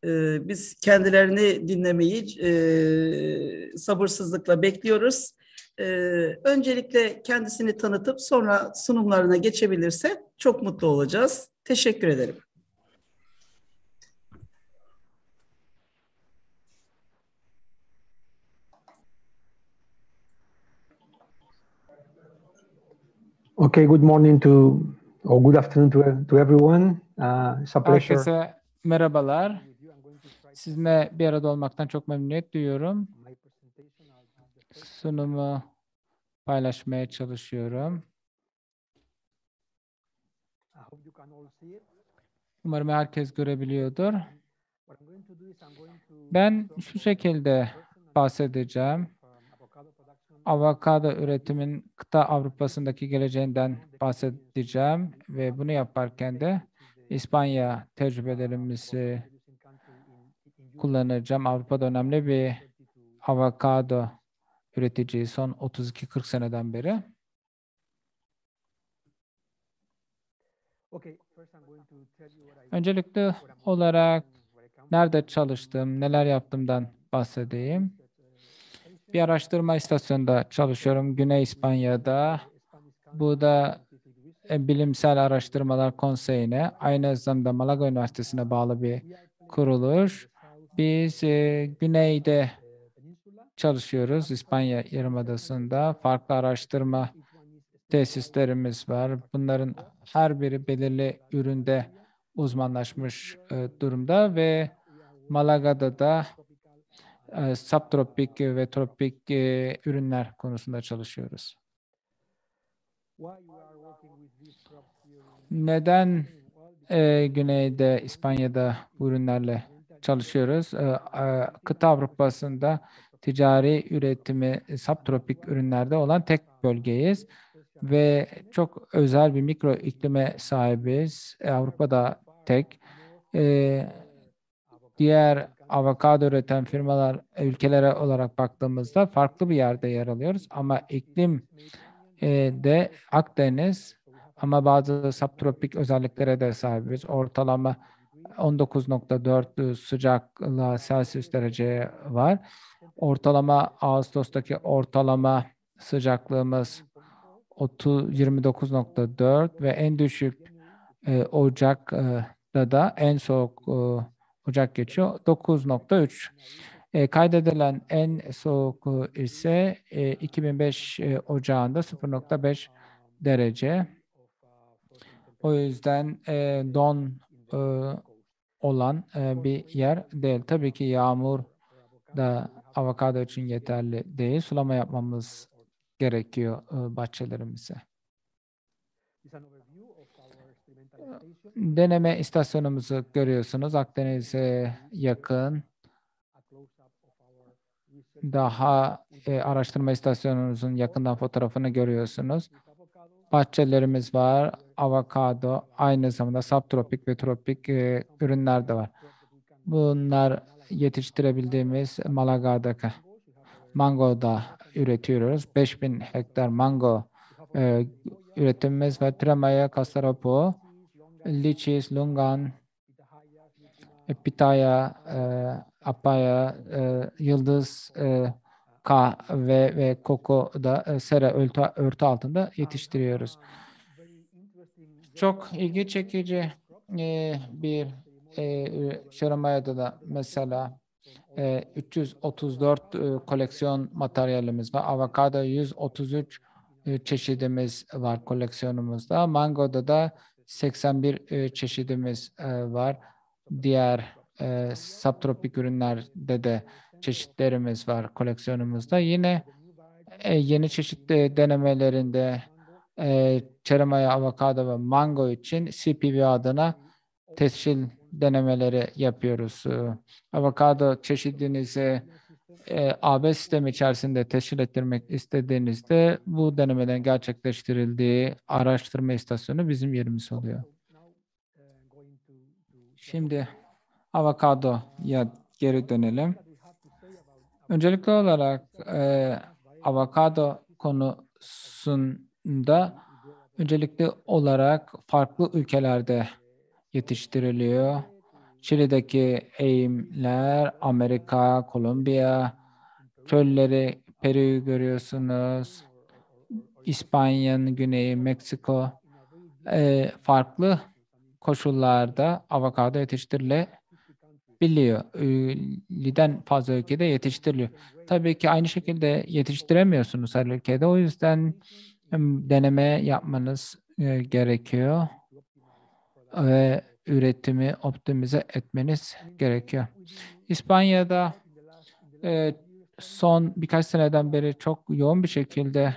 Biz kendilerini dinlemeyi sabırsızlıkla bekliyoruz. Öncelikle kendisini tanıtıp sonra sunumlarına geçebilirse çok mutlu olacağız. Teşekkür ederim. Okay, good morning or good afternoon to everyone. It's a pleasure. Herkese merhabalar. Sizinle bir arada olmaktan çok memnuniyet duyuyorum. Sunumu paylaşmaya çalışıyorum. Umarım herkes görebiliyordur. Ben şu şekilde bahsedeceğim. Avokado üretimin kıta Avrupa'sındaki geleceğinden bahsedeceğim ve bunu yaparken de İspanya tecrübelerimizi kullanacağım. Avrupa'da önemli bir avokado üreticisi son 32-40 seneden beri. Öncelikli olarak nerede çalıştım, neler yaptığımdan bahsedeyim. Bir araştırma istasyonunda çalışıyorum Güney İspanya'da. Bu da Bilimsel Araştırmalar Konseyi'ne, aynı zamanda Malaga Üniversitesi'ne bağlı bir kuruluş. Biz güneyde çalışıyoruz, İspanya Yarımadası'nda. Farklı araştırma tesislerimiz var. Bunların her biri belirli üründe uzmanlaşmış durumda ve Malaga'da da subtropik ve tropik ürünler konusunda çalışıyoruz. Neden güneyde İspanya'da bu ürünlerle çalışıyoruz? Kıta Avrupa'sında ticari üretimi subtropik ürünlerde olan tek bölgeyiz ve çok özel bir mikro iklime sahibiz. Avrupa'da tek. Diğer avokado üreten firmalar, ülkelere olarak baktığımızda farklı bir yerde yer alıyoruz. Ama iklim de Akdeniz ama bazı subtropik özelliklere de sahibiz. Ortalama 19.4 sıcaklığa Celsius derece var. Ortalama Ağustos'taki ortalama sıcaklığımız 29.4 ve en düşük Ocak'ta da en soğuk Ocak geçiyor 9.3. Kaydedilen en soğuk ise 2005 Ocağı'nda 0.5 derece. O yüzden don olan bir yer değil. Tabii ki yağmur da avokado için yeterli değil. Sulama yapmamız gerekiyor bahçelerimize. Deneme istasyonumuzu görüyorsunuz. Akdeniz'e yakın. Daha araştırma istasyonumuzun yakından fotoğrafını görüyorsunuz. Bahçelerimiz var. Avokado, aynı zamanda subtropik ve tropik ürünler de var. Bunlar yetiştirebildiğimiz Malaga'daki mangoda üretiyoruz. 5000 hektar mango üretimimiz var. Tremaya, Casaropo, Lichis, Lungan, Pitaya, Apaya, Yıldız, kahve ve kokoda sera örtü altında yetiştiriyoruz. Çok ilgi çekici bir Şaramaya'da da mesela 334 koleksiyon materyalimiz var. Avokado 133 çeşidimiz var koleksiyonumuzda. Mangoda da 81 çeşidimiz var. Diğer subtropik ürünlerde de çeşitlerimiz var koleksiyonumuzda. Yine yeni çeşit denemelerinde çeremaya, avokado ve mango için CPV adına tescil denemeleri yapıyoruz. Avokado çeşidinizi AB sistemi içerisinde tescil ettirmek istediğinizde bu denemelerin gerçekleştirildiği araştırma istasyonu bizim yerimiz oluyor. Şimdi avokadoya geri dönelim. Öncelikli olarak avokado konusunda öncelikli olarak farklı ülkelerde yetiştiriliyor. Şili'deki eğimler, Amerika, Kolombiya, çölleri, Peru'yu görüyorsunuz. İspanya'nın güneyi, Meksiko. Farklı koşullarda avokado yetiştirilebiliyor. Liden fazla ülkede yetiştiriliyor. Tabii ki aynı şekilde yetiştiremiyorsunuz her ülkede. O yüzden deneme yapmanız gerekiyor ve üretimi optimize etmeniz gerekiyor. İspanya'da son birkaç seneden beri çok yoğun bir şekilde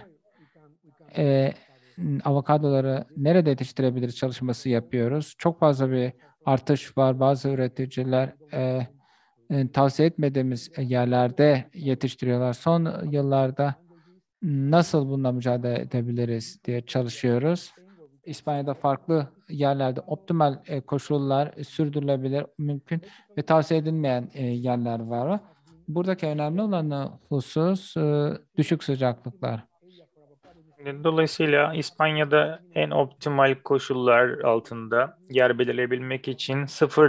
e, avokadoları nerede yetiştirebiliriz çalışması yapıyoruz. Çok fazla bir artış var. Bazı üreticiler tavsiye etmediğimiz yerlerde yetiştiriyorlar. Son yıllarda nasıl bununla mücadele edebiliriz diye çalışıyoruz. İspanya'da farklı yerlerde optimal koşullar sürdürülebilir, mümkün ve tavsiye edilmeyen yerler var. Buradaki önemli olan husus düşük sıcaklıklar. Dolayısıyla İspanya'da en optimal koşullar altında yer belirleyebilmek için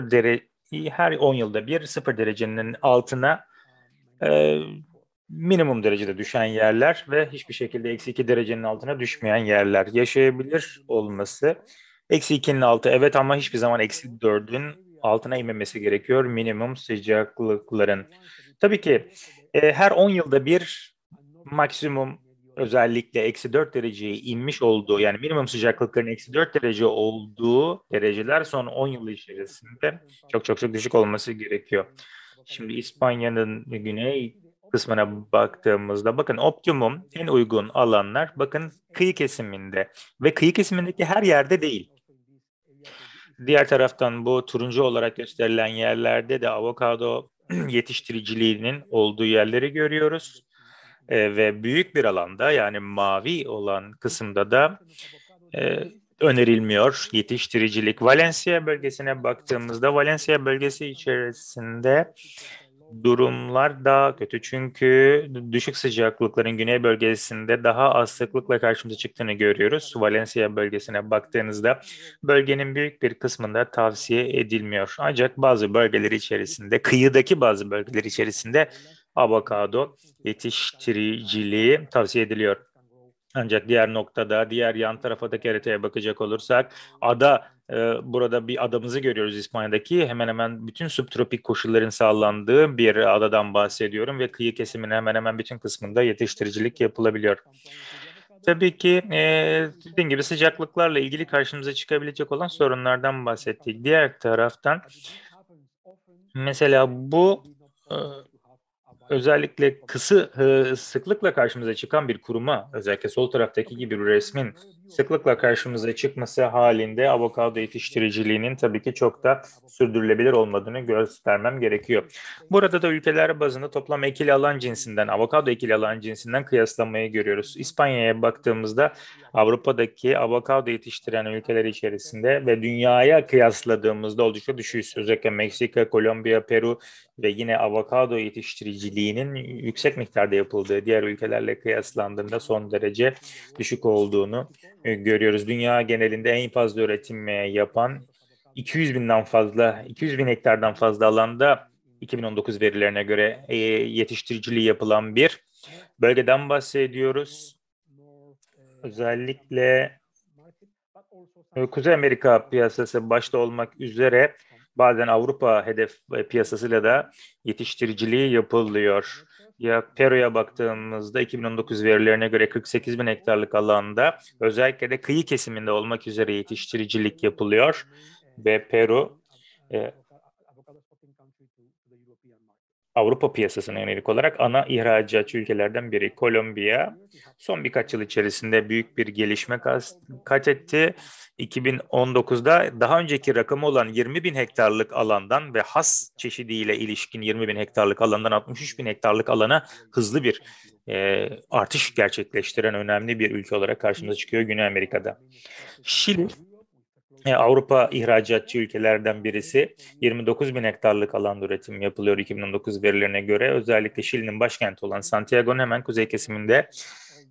her 10 yılda bir 0 derecenin altına e, minimum derecede düşen yerler ve hiçbir şekilde -2 derecenin altına düşmeyen yerler yaşayabilir olması. -2'nin altı evet, ama hiçbir zaman -4'ün altına inmemesi gerekiyor minimum sıcaklıkların. Tabii ki her 10 yılda bir maksimum, özellikle -4 dereceye inmiş olduğu, yani minimum sıcaklıkların -4 derece olduğu dereceler son 10 yıl içerisinde çok çok çok düşük olması gerekiyor. Şimdi İspanya'nın güney kısmına baktığımızda bakın, optimum en uygun alanlar bakın kıyı kesiminde ve kıyı kesimindeki her yerde değil. Diğer taraftan bu turuncu olarak gösterilen yerlerde de avokado yetiştiriciliğinin olduğu yerleri görüyoruz. Ve büyük bir alanda, yani mavi olan kısımda da önerilmiyor yetiştiricilik. Valencia bölgesine baktığımızda Valencia bölgesi içerisinde durumlar daha kötü. Çünkü düşük sıcaklıkların güney bölgesinde daha az sıklıkla karşımıza çıktığını görüyoruz. Valencia bölgesine baktığınızda bölgenin büyük bir kısmında tavsiye edilmiyor. Ancak bazı bölgeler içerisinde, kıyıdaki bazı bölgeler içerisinde avokado yetiştiriciliği tavsiye ediliyor. Ancak diğer noktada, diğer yan taraftaki haritaya bakacak olursak, burada bir adamızı görüyoruz İspanya'daki. Hemen hemen bütün subtropik koşulların sağlandığı bir adadan bahsediyorum ve kıyı kesiminin hemen hemen bütün kısmında yetiştiricilik yapılabiliyor. Tabii ki dediğim gibi sıcaklıklarla ilgili karşımıza çıkabilecek olan sorunlardan bahsettik. Diğer taraftan mesela bu e, özellikle sıklıkla karşımıza çıkan bir kuruma, özellikle sol taraftaki gibi bir resmin sıklıkla karşımıza çıkması halinde avokado yetiştiriciliğinin tabii ki çok da sürdürülebilir olmadığını göstermem gerekiyor. Burada da ülkeler bazında toplam ekili alan cinsinden, avokado ekili alan cinsinden kıyaslamayı görüyoruz. İspanya'ya baktığımızda Avrupa'daki avokado yetiştiren ülkeler içerisinde ve dünyaya kıyasladığımızda oldukça düşüyoruz. Özellikle Meksika, Kolombiya, Peru ve yine avokado yetiştiriciliğinin yüksek miktarda yapıldığı diğer ülkelerle kıyaslandığında son derece düşük olduğunu görüyoruz. Dünya genelinde en fazla üretim yapan 200 bin hektardan fazla alanda 2019 verilerine göre yetiştiriciliği yapılan bir bölgeden bahsediyoruz. Özellikle Kuzey Amerika piyasası başta olmak üzere bazen Avrupa hedef piyasasıyla da yetiştiriciliği yapılıyor. Ya Peru'ya baktığımızda 2019 verilerine göre 48 bin hektarlık alanda özellikle de kıyı kesiminde olmak üzere yetiştiricilik yapılıyor ve Peru Avrupa piyasasına yönelik olarak ana ihracatçı ülkelerden biri. Kolombiya son birkaç yıl içerisinde büyük bir gelişme kat etti. 2019'da daha önceki rakamı olan 20 bin hektarlık alandan ve has çeşidiyle ilişkin 20 bin hektarlık alandan 63 bin hektarlık alana hızlı bir artış gerçekleştiren önemli bir ülke olarak karşımıza çıkıyor Güney Amerika'da. Şili Avrupa ihracatçı ülkelerden birisi. 29 bin hektarlık alanda üretim yapılıyor 2019 verilerine göre. Özellikle Şili'nin başkenti olan Santiago'nun hemen kuzey kesiminde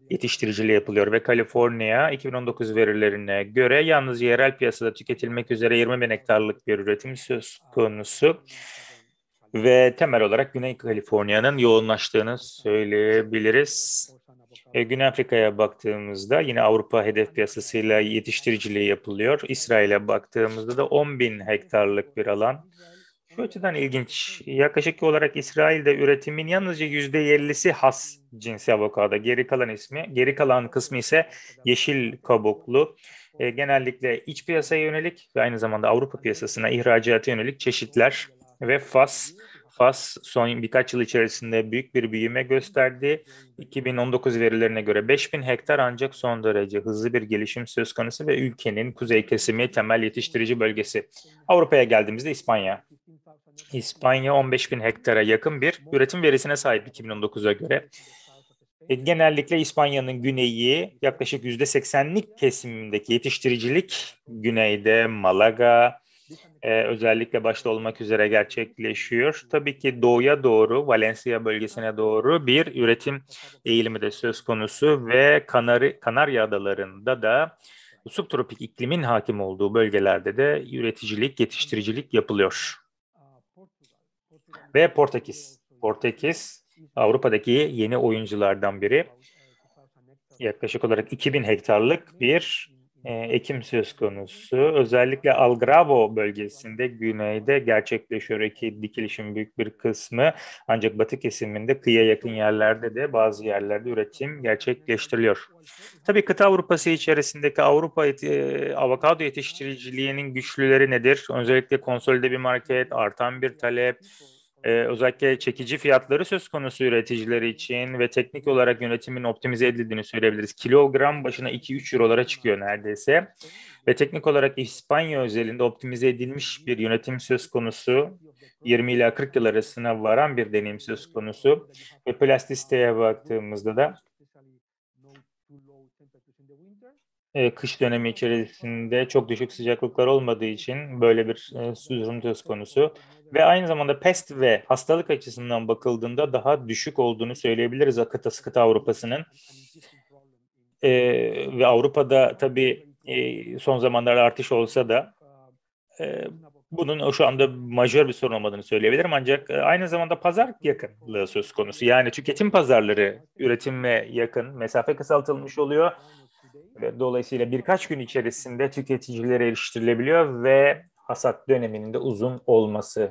yetiştiriciliği yapılıyor ve Kaliforniya 2019 verilerine göre yalnızca yerel piyasada tüketilmek üzere 20 bin hektarlık bir üretim söz konusu ve temel olarak Güney Kaliforniya'nın yoğunlaştığını söyleyebiliriz. Güney Afrika'ya baktığımızda yine Avrupa hedef piyasasıyla yetiştiriciliği yapılıyor. İsrail'e baktığımızda da 10 bin hektarlık bir alan. Şu açıdan ilginç. Yaklaşık olarak İsrail'de üretimin yalnızca %50'si has cinsi avokado. Geri kalan kısmı ise yeşil kabuklu. Genellikle iç piyasaya yönelik ve aynı zamanda Avrupa piyasasına ihracata yönelik çeşitler ve Fas son birkaç yıl içerisinde büyük bir büyüme gösterdi. 2019 verilerine göre 5000 hektar ancak son derece hızlı bir gelişim söz konusu ve ülkenin kuzey kesimi temel yetiştirici bölgesi. Avrupa'ya geldiğimizde İspanya. İspanya 15 bin hektara yakın bir üretim verisine sahip 2019'a göre. Genellikle İspanya'nın güneyi yaklaşık %80'lik kesimindeki yetiştiricilik güneyde Malaga, özellikle başta olmak üzere gerçekleşiyor. Tabii ki doğuya doğru, Valencia bölgesine doğru bir üretim eğilimi de söz konusu ve Kanarya Adaları'nda da subtropik iklimin hakim olduğu bölgelerde de üreticilik, yetiştiricilik yapılıyor. Ve Portekiz Avrupa'daki yeni oyunculardan biri. Yaklaşık olarak 2000 hektarlık bir ekim söz konusu. Özellikle Algarve bölgesinde güneyde gerçekleşiyor dikilişin büyük bir kısmı. Ancak batı kesiminde kıyıya yakın yerlerde de bazı yerlerde üretim gerçekleştiriliyor. Tabii kıta Avrupası içerisindeki avokado yetiştiriciliğinin güçlüleri nedir? Özellikle konsolide bir market, artan bir talep, özellikle çekici fiyatları söz konusu üreticiler için ve teknik olarak yönetimin optimize edildiğini söyleyebiliriz. Kilogram başına 2-3 eurolara çıkıyor neredeyse. Ve teknik olarak İspanya özelinde optimize edilmiş bir yönetim söz konusu. 20 ila 40 yıl arasına varan bir deneyim söz konusu. Ve plastisiteye baktığımızda da kış dönemi içerisinde çok düşük sıcaklıklar olmadığı için böyle bir durum söz konusu. Ve aynı zamanda pest ve hastalık açısından bakıldığında daha düşük olduğunu söyleyebiliriz kıta Avrupa'sının. Ve Avrupa'da tabii son zamanlarda artış olsa da bunun şu anda majör bir sorun olmadığını söyleyebilirim. Ancak aynı zamanda pazar yakınlığı söz konusu. Yani tüketim pazarları üretime yakın, mesafe kısaltılmış oluyor. Ve dolayısıyla birkaç gün içerisinde tüketicilere eriştirilebiliyor ve hasat döneminin de uzun olması.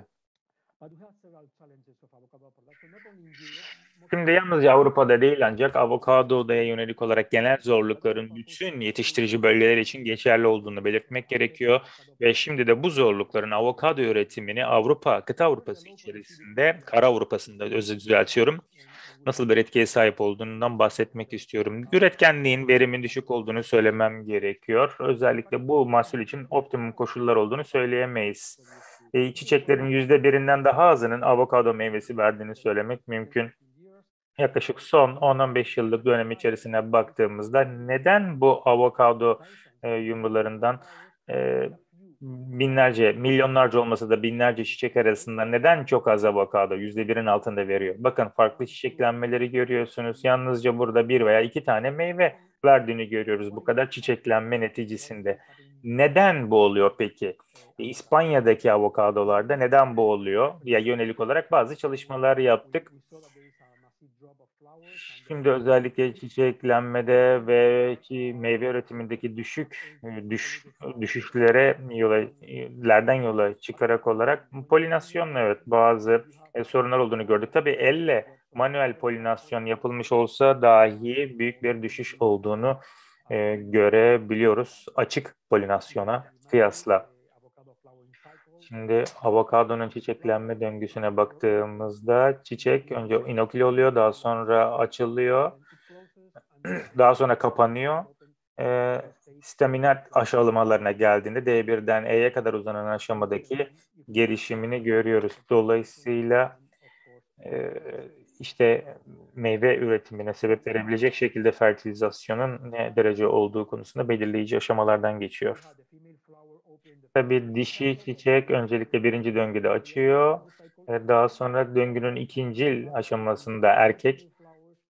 Şimdi yalnızca Avrupa'da değil ancak avokadoya yönelik olarak genel zorlukların bütün yetiştirici bölgeler için geçerli olduğunu belirtmek gerekiyor. Ve şimdi de bu zorlukların avokado üretimini kıta Avrupası içerisinde, kara Avrupa'sında düzeltiyorum, nasıl bir etkiye sahip olduğundan bahsetmek istiyorum. Üretkenliğin, verimin düşük olduğunu söylemem gerekiyor. Özellikle bu mahsul için optimum koşullar olduğunu söyleyemeyiz. Çiçeklerin %1'inden daha azının avokado meyvesi verdiğini söylemek mümkün. Yaklaşık son 10-15 yıllık dönem içerisine baktığımızda neden bu avokado yumrularından binlerce, milyonlarca olmasa da binlerce çiçek arasında neden çok az avokado %1'in altında veriyor? Bakın farklı çiçeklenmeleri görüyorsunuz. Yalnızca burada bir veya iki tane meyve verdiğini görüyoruz bu kadar çiçeklenme neticesinde. Neden bu oluyor peki? İspanya'daki avokadolarda neden bu oluyor? Ya yönelik olarak bazı çalışmalar yaptık. Şimdi özellikle çiçeklenmede ve meyve üretimindeki düşüşlere lerden yola çıkarak olarak polinasyon evet bazı sorunlar olduğunu gördük. Tabii elle manuel polinasyon yapılmış olsa dahi büyük bir düşüş olduğunu görebiliyoruz açık polinasyona kıyasla. Şimdi avokadonun çiçeklenme döngüsüne baktığımızda çiçek önce inoküle oluyor, daha sonra açılıyor, daha sonra kapanıyor. Staminat aşamalarına geldiğinde D1'den E'ye kadar uzanan aşamadaki gelişimini görüyoruz. Dolayısıyla işte meyve üretimine sebep verebilecek şekilde fertilizasyonun ne derece olduğu konusunda belirleyici aşamalardan geçiyor. Tabii dişi çiçek öncelikle birinci döngüde açıyor. Daha sonra döngünün ikinci aşamasında erkek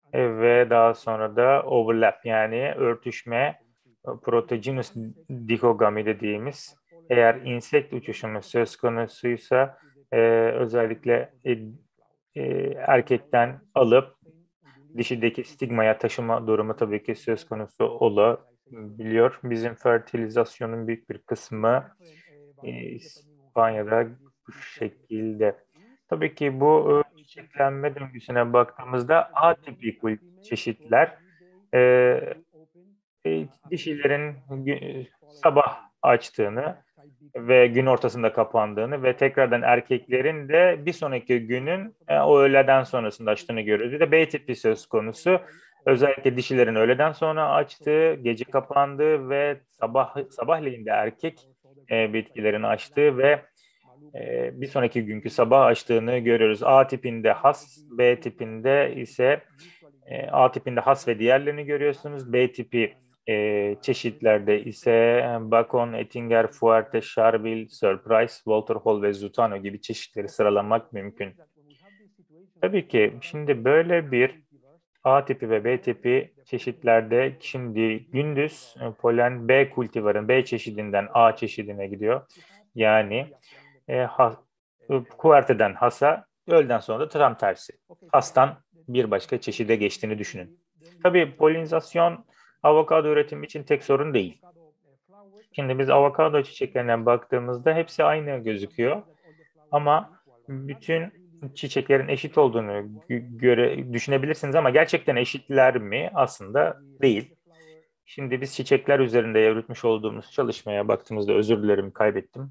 ve daha sonra da overlap yani örtüşme, protogynous dikogami dediğimiz, eğer insekt uçuşumu söz konusuysa özellikle erkekten alıp dişideki stigmaya taşıma durumu tabii ki söz konusu olabiliyor. Bizim fertilizasyonun büyük bir kısmı İspanya'da bu şekilde. Tabii ki bu çiçeklenme döngüsüne baktığımızda atipik çeşitler e, dişilerin sabah açtığını ve gün ortasında kapandığını ve tekrardan erkeklerin de bir sonraki günün o öğleden sonrasında açtığını görüyoruz. Bir de B tipi söz konusu. Özellikle dişilerin öğleden sonra açtığı, gece kapandığı ve sabahleyin de erkek bitkilerin açtığı ve bir sonraki günkü sabah açtığını görüyoruz. A tipinde has, B tipinde ise A tipinde has ve diğerlerini görüyorsunuz. B tipi çeşitlerde ise Bacon, Ettinger, Fuerte, Charville, Surprise, Walter Hall ve Zutano gibi çeşitleri sıralamak mümkün. Tabii ki şimdi böyle bir A tipi ve B tipi çeşitlerde şimdi gündüz polen B kultivarın B çeşidinden A çeşidine gidiyor. Yani Fuerte'den Has'a, öğleden sonra da tam tersi. Has'tan bir başka çeşide geçtiğini düşünün. Tabii polinizasyon avokado üretimi için tek sorun değil. Şimdi biz avokado çiçeklerine baktığımızda hepsi aynı gözüküyor. Ama bütün çiçeklerin eşit olduğunu düşünebilirsiniz ama gerçekten eşitler mi? Aslında değil. Şimdi biz çiçekler üzerinde yürütmüş olduğumuz çalışmaya baktığımızda, özür dilerim kaybettim.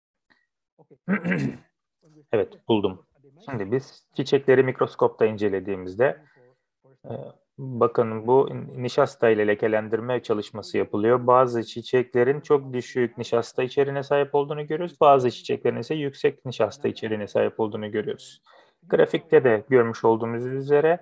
Evet, buldum. Şimdi biz çiçekleri mikroskopta incelediğimizde bakın bu nişasta ile lekelendirme çalışması yapılıyor. Bazı çiçeklerin çok düşük nişasta içeriğine sahip olduğunu görüyoruz. Bazı çiçeklerin ise yüksek nişasta içeriğine sahip olduğunu görüyoruz. Grafikte de görmüş olduğumuz üzere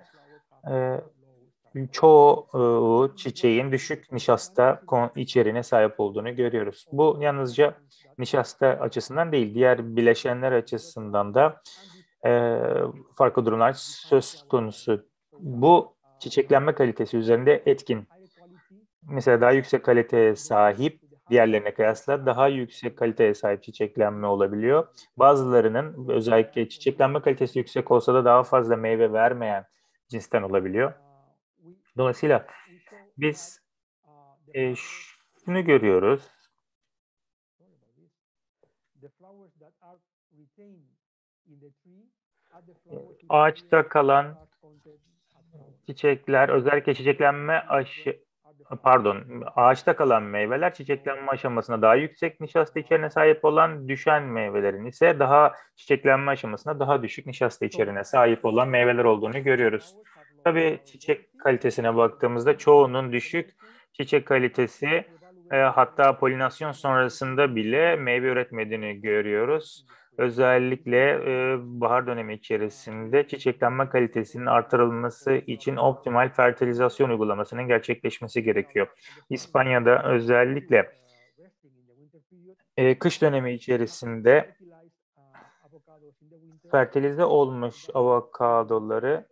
çoğu çiçeğin düşük nişasta içeriğine sahip olduğunu görüyoruz. Bu yalnızca nişasta açısından değil, diğer bileşenler açısından da farklı durumlar söz konusu. Bu çiçeklenme kalitesi üzerinde etkin. Mesela daha yüksek kaliteye sahip, diğerlerine kıyasla daha yüksek kaliteye sahip çiçeklenme olabiliyor. Bazılarının özellikle çiçeklenme kalitesi yüksek olsa da daha fazla meyve vermeyen cinsten olabiliyor. Dolayısıyla biz şunu görüyoruz. Ağaçta kalan çiçekler, özellikle ağaçta kalan meyveler çiçeklenme aşamasında daha yüksek nişasta içeriğine sahip olan, düşen meyvelerin ise daha çiçeklenme aşamasında daha düşük nişasta içeriğine sahip olan meyveler olduğunu görüyoruz. Tabii çiçek kalitesine baktığımızda çoğunun düşük çiçek kalitesi, hatta polinasyon sonrasında bile meyve üretmediğini görüyoruz. Özellikle bahar dönemi içerisinde çiçeklenme kalitesinin artırılması için optimal fertilizasyon uygulamasının gerçekleşmesi gerekiyor. İspanya'da özellikle kış dönemi içerisinde fertilize olmuş avokadoları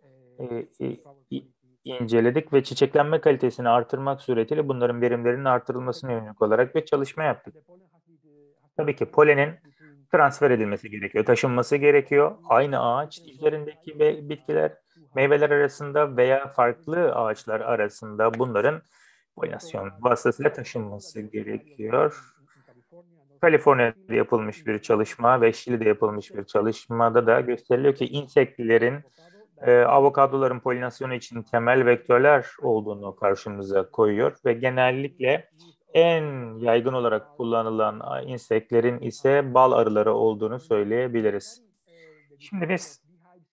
inceledik ve çiçeklenme kalitesini artırmak suretiyle bunların verimlerinin artırılmasına yönelik olarak bir çalışma yaptık. Tabii ki polenin transfer edilmesi gerekiyor, taşınması gerekiyor. Aynı ağaç üzerindeki bitkiler, meyveler arasında veya farklı ağaçlar arasında bunların polinasyon vasıtasıyla taşınması gerekiyor. Kaliforniya'da yapılmış bir çalışma ve Şili'de yapılmış bir çalışmada da gösteriliyor ki insektlerin avokadoların polinasyonu için temel vektörler olduğunu karşımıza koyuyor ve genellikle en yaygın olarak kullanılan insektlerin ise bal arıları olduğunu söyleyebiliriz. Şimdi biz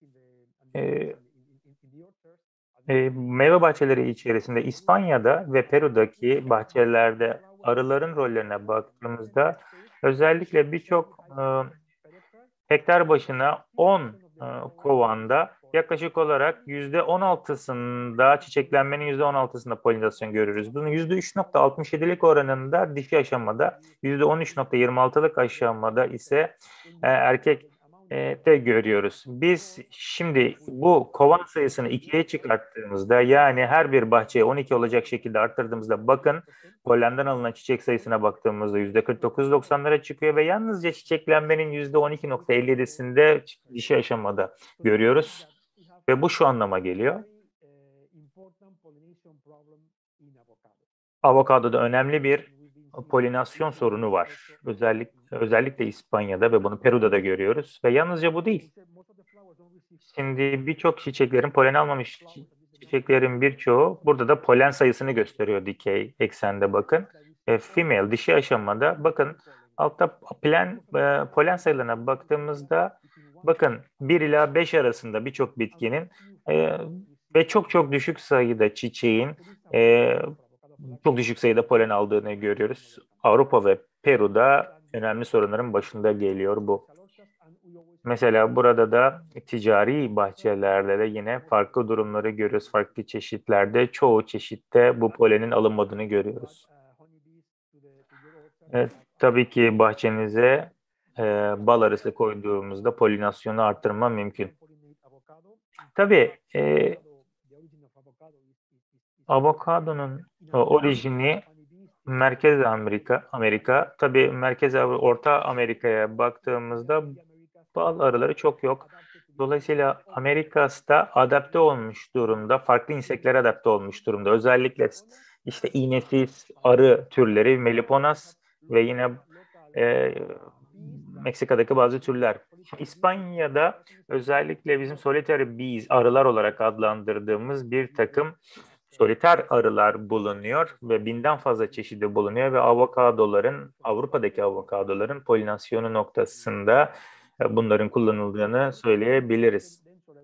meyve bahçeleri içerisinde İspanya'da ve Peru'daki bahçelerde arıların rollerine baktığımızda özellikle birçok hektar başına 10 kovanda yaklaşık olarak %16'sında çiçeklenmenin %16'sında polinizasyon görürüz. Bunun %3,67'lik oranında dişi aşamada, %13,26'lık aşamada ise erkek de görüyoruz. Biz şimdi bu kovan sayısını ikiye çıkarttığımızda, yani her bir bahçeye 12 olacak şekilde arttırdığımızda, bakın pollenden alınan çiçek sayısına baktığımızda %49,90'lara çıkıyor ve yalnızca çiçeklenmenin %12,57'sinde dişi aşamada görüyoruz. Ve bu şu anlama geliyor: avokadoda önemli bir polinasyon sorunu var. Özellikle İspanya'da ve bunu Peru'da da görüyoruz. Ve yalnızca bu değil. Şimdi birçok çiçeklerin, polen almamış çiçeklerin birçoğu, burada da polen sayısını gösteriyor dikey eksende, bakın. Female, dişi aşamada, bakın altta polen sayılarına baktığımızda, bakın 1 ila 5 arasında birçok bitkinin ve çok çok düşük sayıda çiçeğin çok düşük sayıda polen aldığını görüyoruz. Avrupa ve Peru'da önemli sorunların başında geliyor bu. Mesela burada da ticari bahçelerde de yine farklı durumları görüyoruz. Farklı çeşitlerde, çoğu çeşitte bu polenin alınmadığını görüyoruz. Tabii ki bahçenize bal arısı koyduğumuzda polinasyonu arttırma mümkün. Tabii avokadonun orijini Merkez Amerika. Tabii Orta Amerika'ya baktığımızda bal arıları çok yok. Dolayısıyla Amerika'da adapte olmuş durumda, farklı inseklere adapte olmuş durumda. Özellikle işte iğnesiz arı türleri, Melipona ve yine e, Meksika'daki bazı türler. İspanya'da özellikle bizim solitary bees, arılar olarak adlandırdığımız bir takım soliter arılar bulunuyor ve 1000'den fazla çeşidi bulunuyor ve Avrupa'daki avokadoların polinasyonu noktasında bunların kullanıldığını söyleyebiliriz.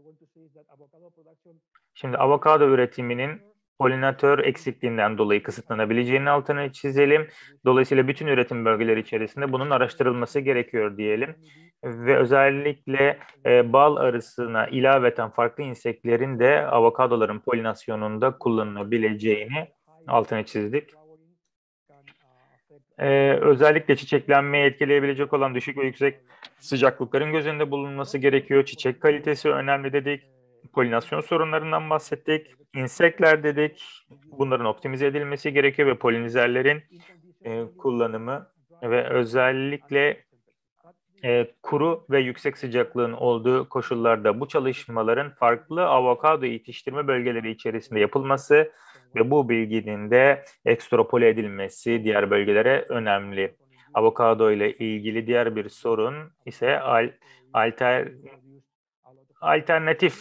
Şimdi avokado üretiminin polinatör eksikliğinden dolayı kısıtlanabileceğinin altını çizelim. Dolayısıyla bütün üretim bölgeleri içerisinde bunun araştırılması gerekiyor diyelim. Ve özellikle bal arısına ilaveten farklı inseklerin de avokadoların polinasyonunda kullanılabileceğini altını çizdik. Özellikle çiçeklenmeyi etkileyebilecek olan düşük ve yüksek sıcaklıkların göz önünde bulunması gerekiyor. Çiçek kalitesi önemli dedik. Polinasyon sorunlarından bahsettik. İnsekler dedik. Bunların optimize edilmesi gerekiyor ve polinizerlerin kullanımı ve özellikle kuru ve yüksek sıcaklığın olduğu koşullarda bu çalışmaların farklı avokado yetiştirme bölgeleri içerisinde yapılması ve bu bilginin de ekstropole edilmesi diğer bölgelere önemli. Avokado ile ilgili diğer bir sorun ise alternatif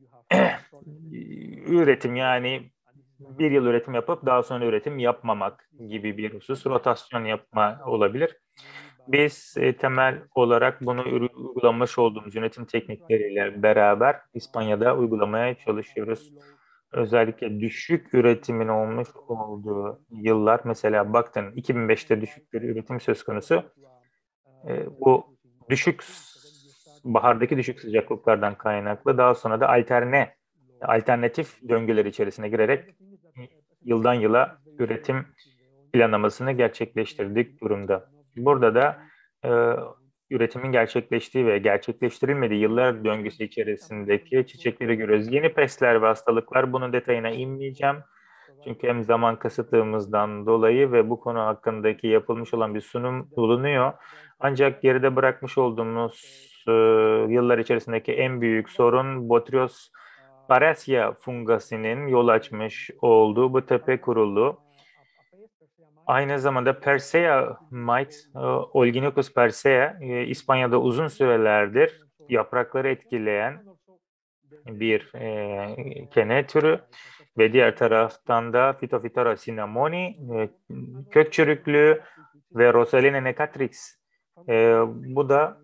üretim, yani bir yıl üretim yapıp daha sonra üretim yapmamak gibi bir husus, rotasyon yapma olabilir. Biz temel olarak bunu uygulamış olduğumuz yönetim teknikleriyle beraber İspanya'da uygulamaya çalışıyoruz. Özellikle düşük üretimin olmuş olduğu yıllar, mesela baktın 2005'te düşük bir üretim söz konusu. Bu bahardaki düşük sıcaklıklardan kaynaklı, daha sonra da alternatif döngüler içerisine girerek yıldan yıla üretim planlamasını gerçekleştirdik durumda. Burada da üretimin gerçekleştiği ve gerçekleştirilmediği yıllar döngüsü içerisindeki çiçekleri görüyoruz. Yeni pestler ve hastalıklar, bunun detayına inmeyeceğim. Çünkü hem zaman kısıtlığımızdan dolayı ve bu konu hakkındaki yapılmış olan bir sunum bulunuyor. Ancak geride bırakmış olduğumuz yıllar içerisindeki en büyük sorun Botrytis parasya fungasının yol açmış olduğu bu tepe kurulu. Aynı zamanda Persea mite, Olginucus persea, İspanya'da uzun sürelerdir yaprakları etkileyen bir kene türü ve diğer taraftan da Phytophthora cinnamoni, kök çürüklüğü ve Rosalina necatrix. Bu da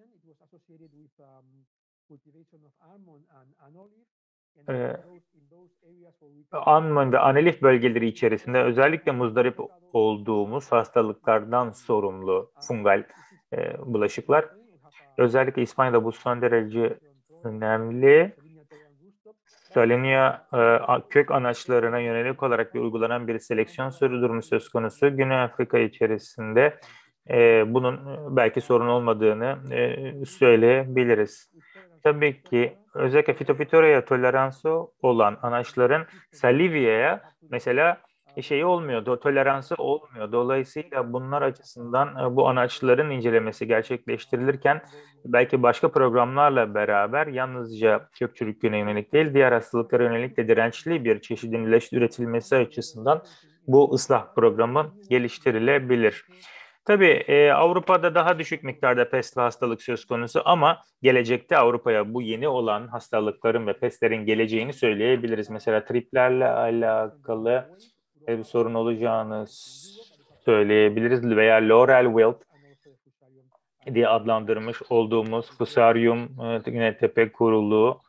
almond ve anelif bölgeleri içerisinde özellikle muzdarip olduğumuz hastalıklardan sorumlu fungal bulaşıklar. Özellikle İspanya'da bu son derece önemli. Salenia kök anaçlarına yönelik olarak uygulanan bir seleksiyon durumu söz konusu. Güney Afrika içerisinde bunun belki sorun olmadığını söyleyebiliriz. Tabii ki özellikle Phytophthora'ya toleransı olan anaçların Salvia'ya mesela şeyi olmuyor, toleransı olmuyor. Dolayısıyla bunlar açısından bu anaçların incelemesi gerçekleştirilirken belki başka programlarla beraber yalnızca kök çürüklüğüne yönelik değil, diğer hastalıklara yönelik de dirençli bir çeşidin üretilmesi açısından bu ıslah programı geliştirilebilir. Tabii Avrupa'da daha düşük miktarda pest ve hastalık söz konusu ama gelecekte Avrupa'ya bu yeni olan hastalıkların ve pestlerin geleceğini söyleyebiliriz. Mesela triplerle alakalı bir sorun olacağını söyleyebiliriz veya Laurel wilt diye adlandırmış olduğumuz Fusarium yine tepe kuruluğu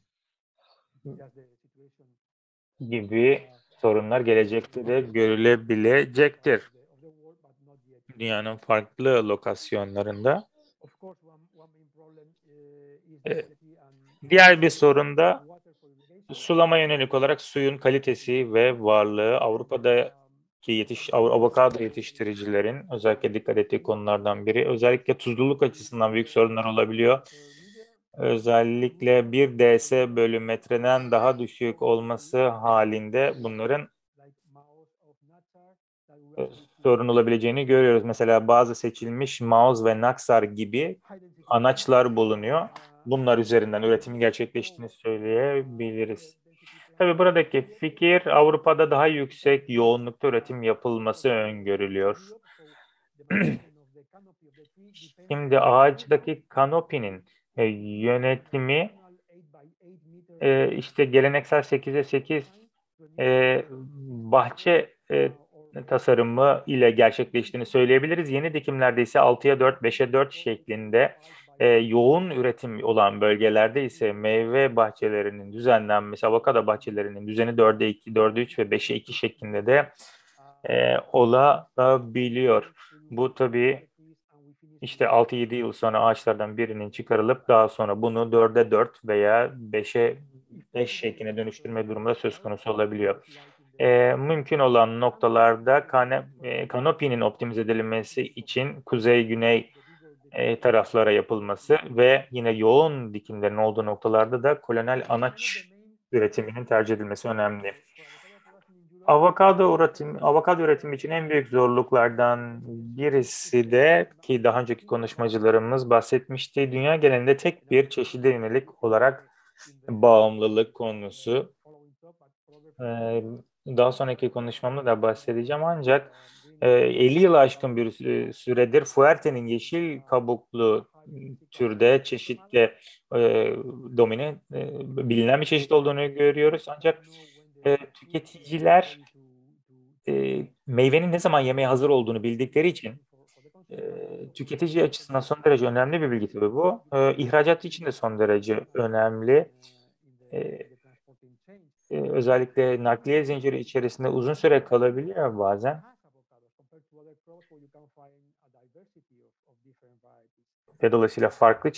gibi sorunlar gelecekte de görülebilecektir. Dünyanın farklı lokasyonlarında. Diğer bir sorun da sulama yönelik olarak suyun kalitesi ve varlığı. Avrupa'daki avokado yetiştiricilerin özellikle dikkat ettiği konulardan biri. Özellikle tuzluluk açısından büyük sorunlar olabiliyor. Özellikle 1 ds bölü metreden daha düşük olması halinde bunların sorun olabileceğini görüyoruz. Mesela bazı seçilmiş Maoz ve Naxar gibi anaçlar bulunuyor. Bunlar üzerinden üretimin gerçekleştiğini söyleyebiliriz. Tabii buradaki fikir Avrupa'da daha yüksek yoğunlukta üretim yapılması öngörülüyor. Şimdi ağaçtaki kanopinin yönetimi işte geleneksel 8'e 8 bahçe tasarımı ile gerçekleştiğini söyleyebiliriz. Yeni dikimlerde ise 6'ya 4, 5'e 4 şeklinde yoğun üretim olan bölgelerde ise meyve bahçelerinin düzenlenmesi, avokado bahçelerinin düzeni 4'e 2, 4'e 3 ve 5'e 2 şeklinde de olabiliyor. Bu tabii işte 6-7 yıl sonra ağaçlardan birinin çıkarılıp daha sonra bunu 4'e 4 veya 5'e 5 şekline dönüştürme durumunda söz konusu olabiliyor. Mümkün olan noktalarda kanopinin optimize edilmesi için kuzey-güney taraflara yapılması ve yine yoğun dikimlerin olduğu noktalarda da kolonel anaç üretiminin tercih edilmesi önemli. Avokado üretimi için en büyük zorluklardan birisi de ki daha önceki konuşmacılarımız bahsetmişti, dünya genelinde tek bir çeşide yönelik olarak bağımlılık konusu. Daha sonraki konuşmamda da bahsedeceğim ancak 50 yıl aşkın bir süredir Fuerte'nin yeşil kabuklu türde çeşitle bilinen bir çeşit olduğunu görüyoruz. Ancak tüketiciler meyvenin ne zaman yemeye hazır olduğunu bildikleri için tüketici açısından son derece önemli bir bilgi tabii bu. İhracat için de son derece önemli. Özellikle nakliye zinciri içerisinde uzun süre kalabiliyor bazen. Ve dolayısıyla farklı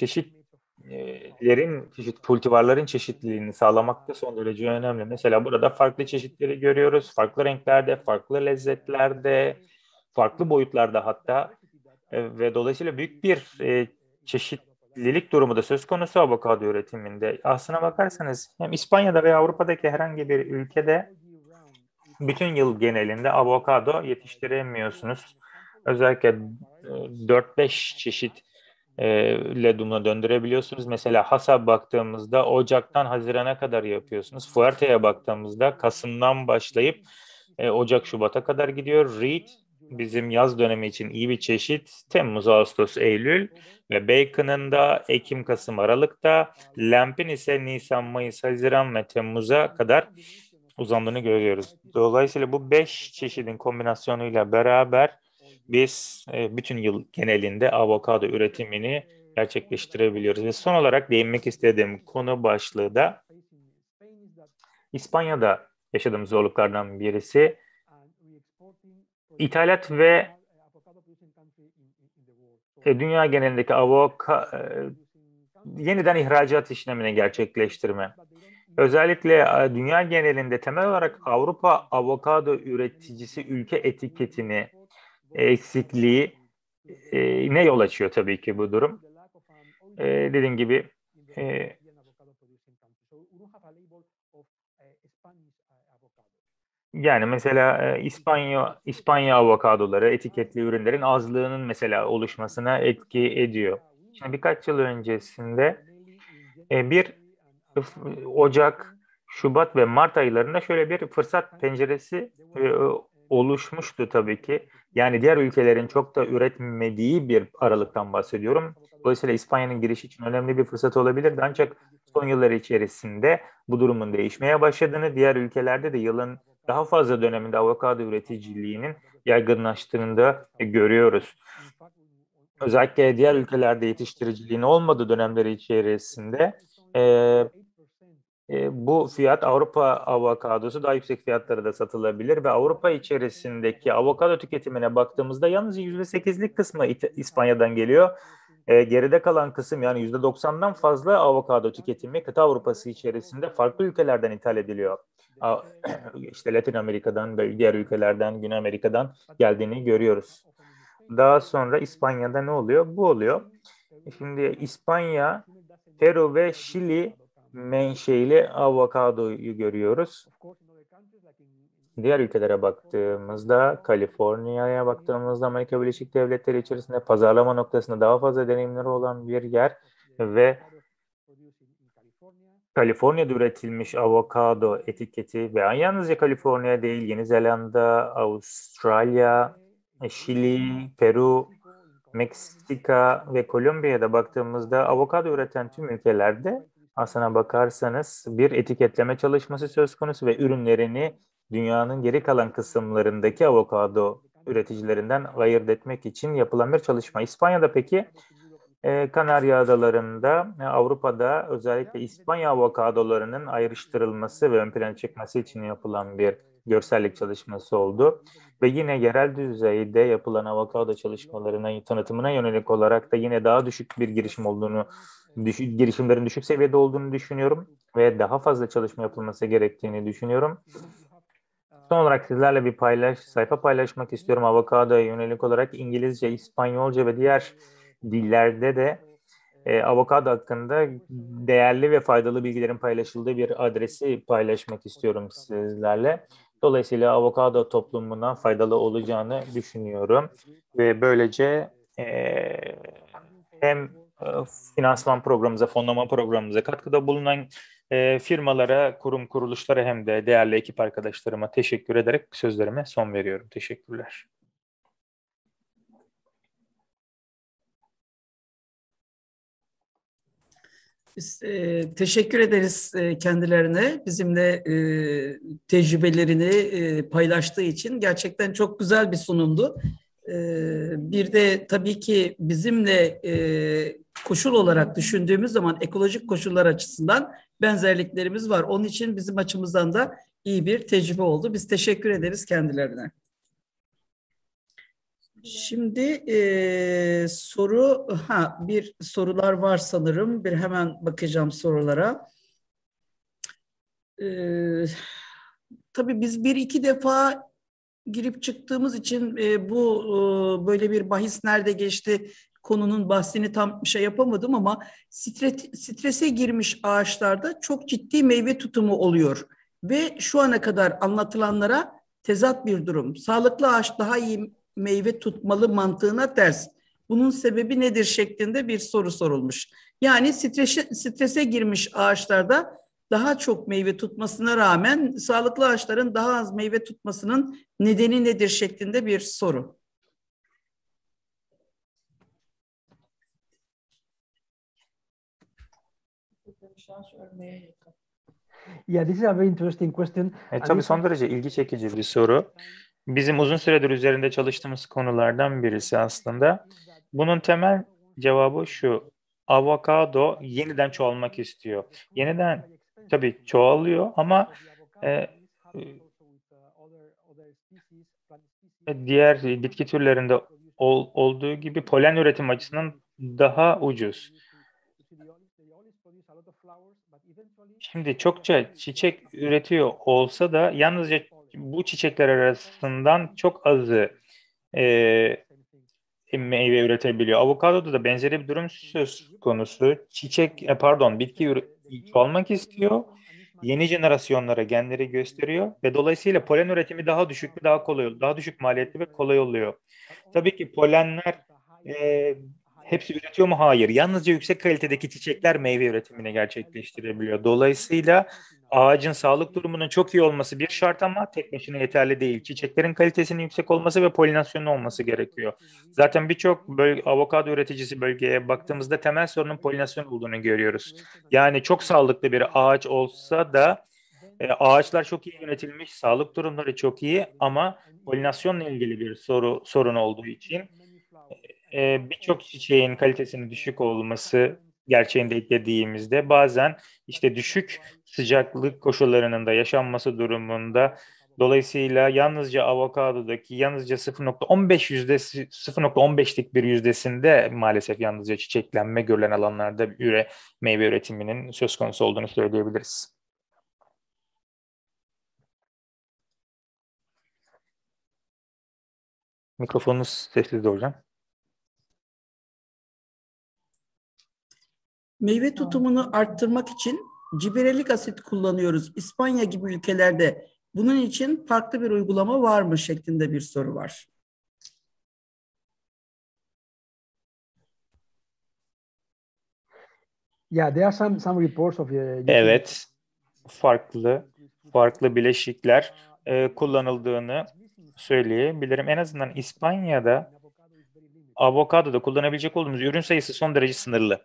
kultivarların çeşitliliğini sağlamak da son derece önemli. Mesela burada farklı çeşitleri görüyoruz. Farklı renklerde, farklı lezzetlerde, farklı boyutlarda hatta. Ve dolayısıyla büyük bir çeşitlilik durumu da söz konusu avokado üretiminde. Aslına bakarsanız hem İspanya'da veya Avrupa'daki herhangi bir ülkede bütün yıl genelinde avokado yetiştiremiyorsunuz. Özellikle 4-5 çeşit ledumla döndürebiliyorsunuz. Mesela hasat baktığımızda Ocak'tan Haziran'a kadar yapıyorsunuz. Fuerte'ye baktığımızda Kasım'dan başlayıp Ocak, Şubat'a kadar gidiyor. Reed bizim yaz dönemi için iyi bir çeşit. Temmuz, Ağustos, Eylül ve Bacon'ın da Ekim, Kasım, Aralık'ta. Lamp'in ise Nisan, Mayıs, Haziran ve Temmuz'a kadar uzandığını görüyoruz. Dolayısıyla bu 5 çeşidin kombinasyonuyla beraber biz bütün yıl genelinde avokado üretimini gerçekleştirebiliyoruz. Ve son olarak değinmek istediğim konu başlığı da İspanya'da yaşadığım zorluklardan birisi ithalat ve dünya genelindeki yeniden ihracat işlemini gerçekleştirme. Özellikle dünya genelinde temel olarak Avrupa avokado üreticisi ülke etiketini eksikliği ne yol açıyor tabii ki bu durum? Dediğim gibi yani mesela İspanya avokadoları etiketli ürünlerin azlığının mesela oluşmasına etki ediyor. Şimdi birkaç yıl öncesinde bir Ocak, Şubat ve Mart aylarında şöyle bir fırsat penceresi oluşmuştu tabii ki. Yani diğer ülkelerin çok da üretmediği bir aralıktan bahsediyorum. Dolayısıyla İspanya'nın girişi için önemli bir fırsat olabilirdi. Ancak son yıllar içerisinde bu durumun değişmeye başladığını, diğer ülkelerde de yılın daha fazla döneminde avokado üreticiliğinin yaygınlaştığını da görüyoruz. Özellikle diğer ülkelerde yetiştiriciliğin olmadığı dönemleri içerisinde e, bu fiyat Avrupa avokadosu daha yüksek fiyatlara da satılabilir ve Avrupa içerisindeki avokado tüketimine baktığımızda yalnız %8'lik kısmı İspanya'dan geliyor. Geride kalan kısım yani %90'dan fazla avokado tüketimi kıta Avrupası içerisinde farklı ülkelerden ithal ediliyor. İşte Latin Amerika'dan ve diğer ülkelerden, Güney Amerika'dan geldiğini görüyoruz. Daha sonra İspanya'da ne oluyor? Bu oluyor. Şimdi İspanya, Peru ve Şili menşeili avokadoyu görüyoruz. Diğer ülkelere baktığımızda, Kaliforniya'ya baktığımızda Amerika Birleşik Devletleri içerisinde pazarlama noktasında daha fazla deneyimleri olan bir yer ve Kaliforniya'da üretilmiş avokado etiketi ve yalnızca Kaliforniya değil, Yeni Zelanda, Avustralya, Şili, Peru, Meksika ve Kolombiya'da baktığımızda avokado üreten tüm ülkelerde aslına bakarsanız bir etiketleme çalışması söz konusu ve ürünlerini dünyanın geri kalan kısımlarındaki avokado üreticilerinden ayırt etmek için yapılan bir çalışma. İspanya'da peki Kanarya Adaları'nda, Avrupa'da özellikle İspanya avokadolarının ayrıştırılması ve ön plana çıkması için yapılan bir görsellik çalışması oldu. Ve yine yerel düzeyde yapılan avokado çalışmalarına, tanıtımına yönelik olarak da yine daha düşük bir girişim olduğunu, girişimlerin düşük seviyede olduğunu düşünüyorum ve daha fazla çalışma yapılması gerektiğini düşünüyorum. Son olarak sizlerle bir sayfa paylaşmak istiyorum. Avokadoya yönelik olarak İngilizce, İspanyolca ve diğer dillerde de avokado hakkında değerli ve faydalı bilgilerin paylaşıldığı bir adresi paylaşmak istiyorum sizlerle. Dolayısıyla avokado toplumundan faydalı olacağını düşünüyorum. Ve böylece hem finansman programımıza, fonlama programımıza katkıda bulunan firmalara, kurum kuruluşlara hem de değerli ekip arkadaşlarıma teşekkür ederek sözlerime son veriyorum. Teşekkürler. Biz teşekkür ederiz kendilerine. Bizimle tecrübelerini paylaştığı için gerçekten çok güzel bir sunumdu. Bir de tabii ki bizimle koşul olarak düşündüğümüz zaman ekolojik koşullar açısından benzerliklerimiz var. Onun için bizim açımızdan da iyi bir tecrübe oldu. Biz teşekkür ederiz kendilerine. Şimdi bir sorular var sanırım. Bir hemen bakacağım sorulara. Tabii biz bir iki defa girip çıktığımız için böyle bir bahis nerede geçti konunun bahsini tam yapamadım ama strese girmiş ağaçlarda çok ciddi meyve tutumu oluyor ve şu ana kadar anlatılanlara tezat bir durum. Sağlıklı ağaç daha iyi meyve tutmalı mantığına ters. Bunun sebebi nedir şeklinde bir soru sorulmuş. Yani strese girmiş ağaçlarda daha çok meyve tutmasına rağmen sağlıklı ağaçların daha az meyve tutmasının nedeni nedir şeklinde bir soru. Yeah, this is a very interesting question. Tabii son derece ilgi çekici bir soru. Bizim uzun süredir üzerinde çalıştığımız konulardan birisi aslında. Bunun temel cevabı şu: avokado yeniden çoğalmak istiyor. Yeniden tabii çoğalıyor ama diğer bitki türlerinde olduğu gibi polen üretim açısından daha ucuz. Şimdi çokça çiçek üretiyor olsa da yalnızca bu çiçekler arasından çok azı meyve üretebiliyor. Avokadoda da benzeri bir durum söz konusu. Bitki çoğalmak istiyor. Yeni jenerasyonlara genleri gösteriyor ve dolayısıyla polen üretimi daha düşük ve daha kolay oluyor. Daha düşük maliyetli ve kolay oluyor. Tabii ki polenler e, hepsi üretiyor mu? Hayır. Yalnızca yüksek kalitedeki çiçekler meyve üretimini gerçekleştirebiliyor. Dolayısıyla ağacın sağlık durumunun çok iyi olması bir şart ama tek başına yeterli değil. Çiçeklerin kalitesinin yüksek olması ve polinasyonun olması gerekiyor. Zaten birçok avokado üreticisi bölgeye baktığımızda temel sorunun polinasyon olduğunu görüyoruz. Yani çok sağlıklı bir ağaç olsa da ağaçlar çok iyi yönetilmiş, sağlık durumları çok iyi ama polinasyonla ilgili bir sorun olduğu için birçok çiçeğin kalitesinin düşük olması gerçeğinde eklediğimizde bazen işte düşük sıcaklık koşullarının da yaşanması durumunda dolayısıyla yalnızca 0,15'lik bir yüzdesinde maalesef yalnızca çiçeklenme görülen alanlarda meyve üretiminin söz konusu olduğunu söyleyebiliriz. Mikrofonunuz sessizde hocam. Meyve tutumunu arttırmak için ciberelik asit kullanıyoruz. İspanya gibi ülkelerde bunun için farklı bir uygulama var mı şeklinde bir soru var. Yeah, there are some reports of Evet, farklı bileşikler kullanıldığını söyleyebilirim. En azından İspanya'da avokadoda kullanabilecek olduğumuz ürün sayısı son derece sınırlı.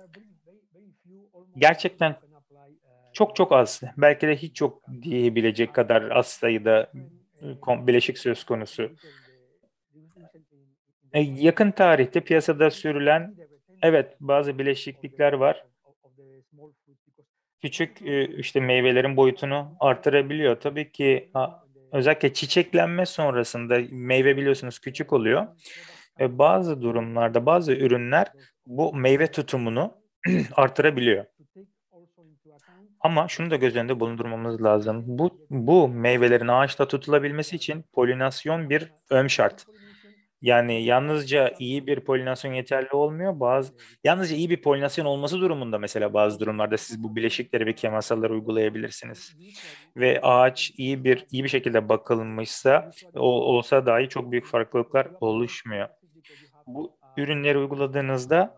Gerçekten çok az, belki de hiç yok diyebilecek kadar az sayıda bileşik söz konusu. Yakın tarihte piyasada sürülen, evet bazı bileşiklikler var. Küçük işte meyvelerin boyutunu artırabiliyor. Tabii ki özellikle çiçeklenme sonrasında meyve biliyorsunuz küçük oluyor. Bazı durumlarda bazı ürünler bu meyve tutumunu artırabiliyor. Ama şunu da göz önünde bulundurmamız lazım. Bu meyvelerin ağaçta tutulabilmesi için polinasyon bir ön şart. Yani yalnızca iyi bir polinasyon yeterli olmuyor. Yalnızca iyi bir polinasyon olması durumunda mesela bazı durumlarda siz bu bileşikleri ve kimyasalları uygulayabilirsiniz. Ve ağaç iyi bir şekilde bakılmışsa olsa dahi çok büyük farklılıklar oluşmuyor. Bu ürünleri uyguladığınızda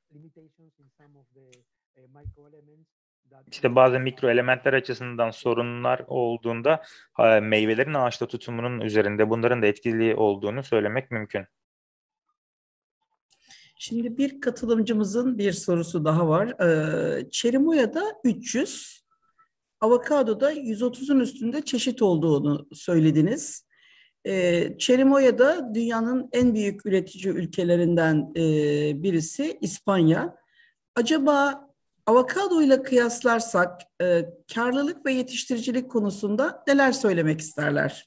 işte bazı mikro elementler açısından sorunlar olduğunda meyvelerin ağaçta tutumunun üzerinde bunların da etkili olduğunu söylemek mümkün. Şimdi bir katılımcımızın bir sorusu daha var. Çerimoya'da 300, avokadoda 130'un üstünde çeşit olduğunu söylediniz. Çerimoya'da dünyanın en büyük üretici ülkelerinden birisi İspanya. Acaba avokado ile kıyaslarsak karlılık ve yetiştiricilik konusunda neler söylemek isterler?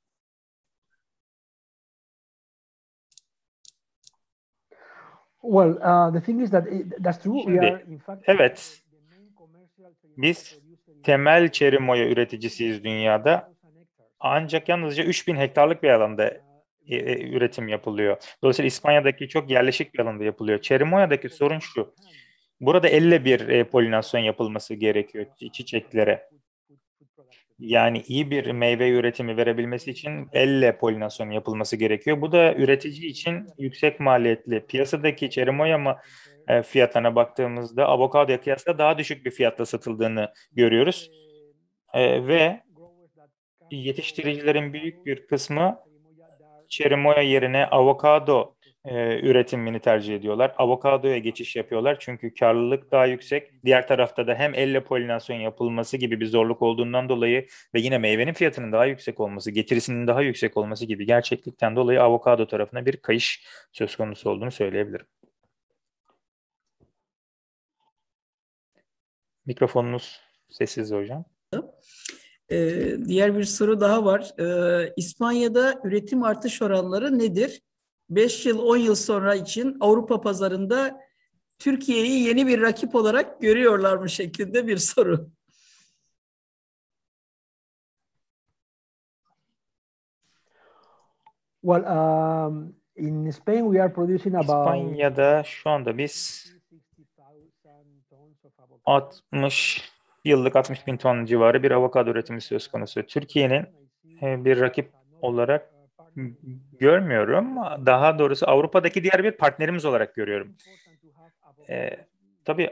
Well, the thing is that that's true. We are in fact Evet, biz temel çerimoya üreticisiyiz dünyada. Ancak yalnızca 3000 hektarlık bir alanda üretim yapılıyor. Dolayısıyla İspanya'daki çok yerleşik bir alanda yapılıyor. Çerimoya'daki sorun şu. Burada elle bir polinasyon yapılması gerekiyor çiçeklere. Yani iyi bir meyve üretimi verebilmesi için elle polinasyon yapılması gerekiyor. Bu da üretici için yüksek maliyetli. Piyasadaki çerimoya fiyatlarına baktığımızda avokadoya kıyasla daha düşük bir fiyatla satıldığını görüyoruz. Ve yetiştiricilerin büyük bir kısmı çerimoya yerine avokado üretimini tercih ediyorlar. Avokadoya geçiş yapıyorlar çünkü karlılık daha yüksek. Diğer tarafta da hem elle polinasyon yapılması gibi bir zorluk olduğundan dolayı ve yine meyvenin fiyatının daha yüksek olması, getirisinin daha yüksek olması gibi gerçeklikten dolayı avokado tarafına bir kayış söz konusu olduğunu söyleyebilirim. Mikrofonunuz sessiz hocam. Diğer bir soru daha var. İspanya'da üretim artış oranları nedir? 5 yıl, 10 yıl sonra için Avrupa pazarında Türkiye'yi yeni bir rakip olarak görüyorlar mı şeklinde bir soru. Well, In Spain, we are producing about İspanya'da şu anda biz 60 yıllık 60 bin ton civarı bir avokado üretimi söz konusu. Türkiye'nin bir rakip olarak görmüyorum. Daha doğrusu Avrupa'daki diğer bir partnerimiz olarak görüyorum. Tabii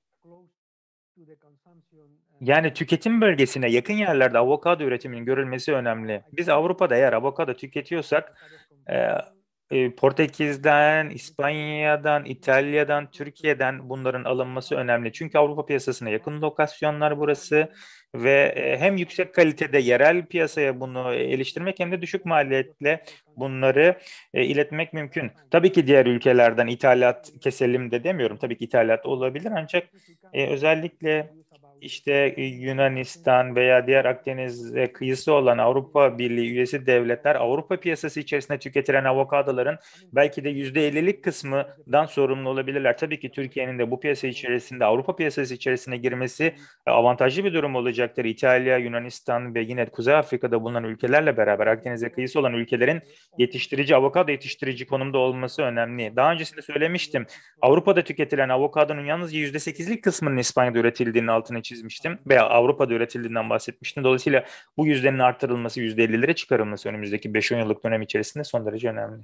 yani tüketim bölgesine yakın yerlerde avokado üretiminin görülmesi önemli. Biz Avrupa'da eğer avokado tüketiyorsak Portekiz'den, İspanya'dan, İtalya'dan, Türkiye'den bunların alınması önemli. Çünkü Avrupa piyasasına yakın lokasyonlar burası ve hem yüksek kalitede yerel piyasaya bunu geliştirmek hem de düşük maliyetle bunları iletmek mümkün. Tabii ki diğer ülkelerden ithalat keselim de demiyorum. Tabii ki ithalat olabilir ancak özellikle işte Yunanistan veya diğer Akdeniz kıyısı olan Avrupa Birliği üyesi devletler Avrupa piyasası içerisinde tüketilen avokadoların belki de %50'lik kısmından sorumlu olabilirler. Tabii ki Türkiye'nin de bu piyasa içerisinde Avrupa piyasası içerisine girmesi avantajlı bir durum olacaktır. İtalya, Yunanistan ve yine Kuzey Afrika'da bulunan ülkelerle beraber Akdeniz'e kıyısı olan ülkelerin avokado yetiştirici konumda olması önemli. Daha öncesinde söylemiştim. Avrupa'da tüketilen avokadonun yalnızca %8'lik kısmının İspanya'da üretildiğinin altını çizmiştim veya Avrupa'da üretildiğinden bahsetmiştim. Dolayısıyla bu yüzdenin artırılması, %50'lere çıkarılması önümüzdeki 5-10 yıllık dönem içerisinde son derece önemli.